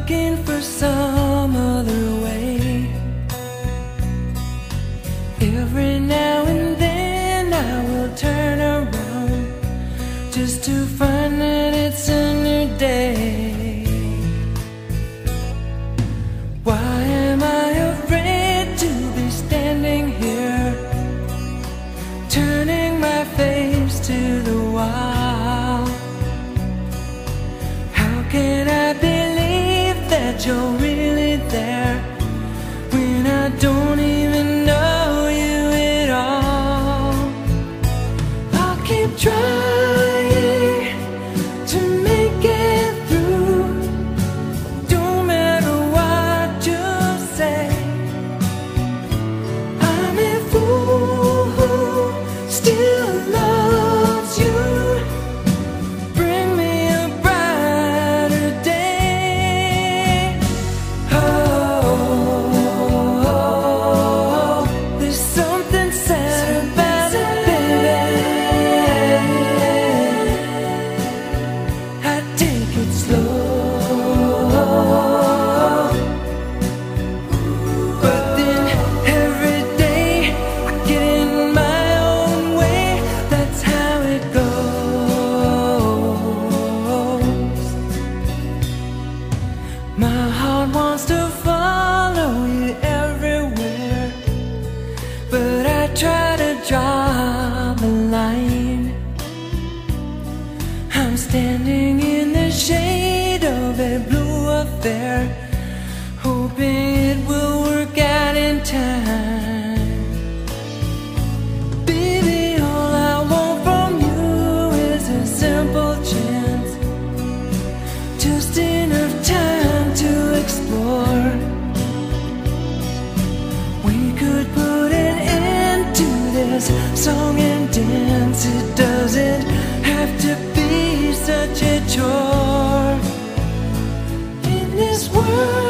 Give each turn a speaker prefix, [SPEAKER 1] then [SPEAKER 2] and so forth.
[SPEAKER 1] looking for some other way. Every now and then I will turn around just to find that it's a new day. Why am I afraid to be standing here, turning my face to the wall? How can I believe that you're really there when I don't even know you at all? I'll keep trying to make it through, don't matter what you say. I'm a fool who still loves you. Bring me a brighter day. Oh, there's something sad about it, baby. I take it slow, but then every day I get in my own way. That's how it goes. My heart wants to follow you everywhere, but I try to draw the line. I'm standing in the shade of a blue affair, hoping it will work out in time. Baby, all I want from you is a simple chance, just enough time to explore. We could put an end to this song and dance. It doesn't have to be such a chore in this world.